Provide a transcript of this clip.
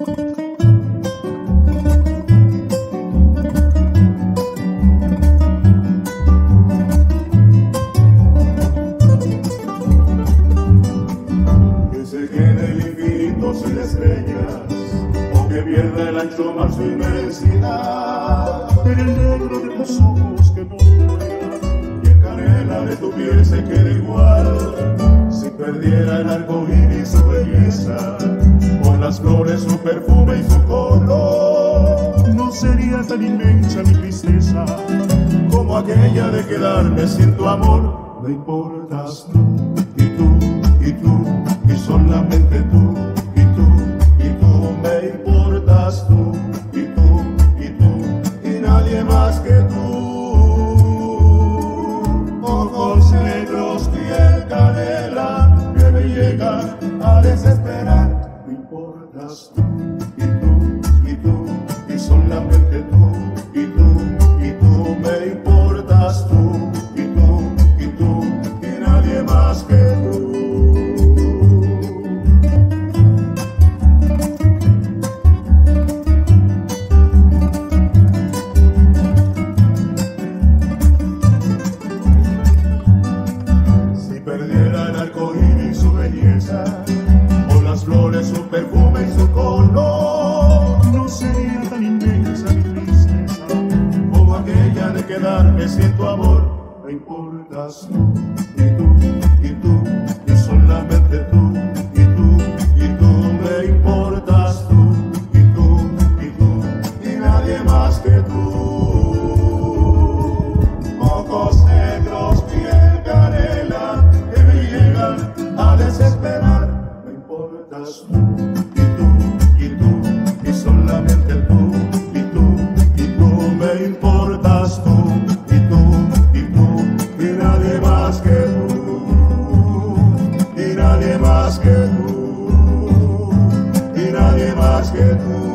Sin estrellas, o que pierda el ancho mar su inmensidad, en el negro de tus ojos que no muera, y en canela de tu piel se quede igual. Si perdiera el arco iris su belleza, con las flores su perfume y su color, no sería tan inmensa mi tristeza como aquella de quedarme sin tu amor. Me importas tú, y tú, y tú, y solamente tú. Me importas tú, y nadie más que tú. Ojos negros, piel canela, que me llegan a desesperar. Me importas tú, y solamente tú, y tú, me importas tú, y nadie más que tú. Perdiera el arco iris su belleza, o las flores su perfume y su color, no sería tan inmensa mi tristeza como aquella de quedarme sin tu amor. Me importas tú, y solamente tú, y tú, me importas tú, y nadie más que tú. Ojos negros, piel canela, a desesperar. Me importas tú, y solamente tú, y tú, me importas tú, y nadie más que tú, y nadie más que tú, y nadie más que tú.